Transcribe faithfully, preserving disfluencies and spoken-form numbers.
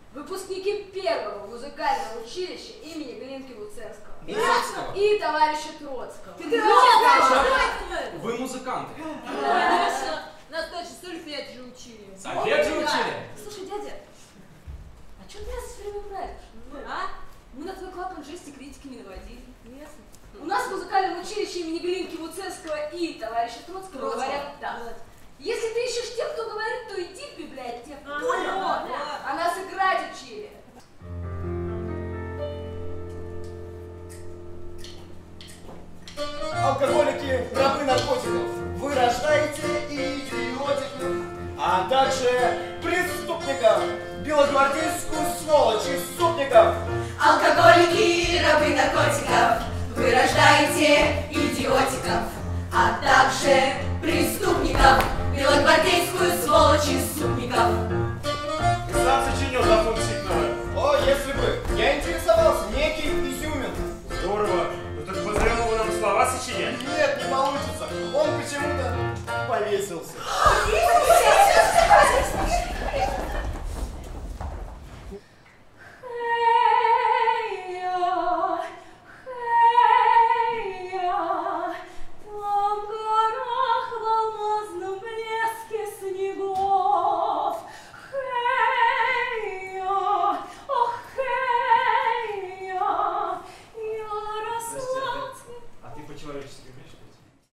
выпускники первого музыкального училища имени Глинки Луценского Луценского? и товарища Троцкого. Вы музыканты? Конечно, нас даже сольфедж же учили. Сольфедж же учили? Слушай, дядя, а что ты нас все время правишь? А? Мы на твой клапан жести критики не наводили. Ясно. У нас в музыкальном училище имени Глинки Луценского и товарища Троцкого говорят так. Если ты ищешь тех, кто говорит, то иди в библиотеку. Понял? Да. А нас играть учили. Алкоголики, рабы наркотиков, вы рождаете идиотиков, а также преступников, белогвардейскую сволочь из супников. Алкоголики, рабы наркотиков, вы рождаете идиотиков, а также преступников, белогвардейскую сволочь из супников. Ты сам сочинил за фунт Сигнала? О, если бы я интересовался, некий Изюмин. Здорово. Ну так позовем его нам слова сочинять. Нет, не получится, он почему-то повесился.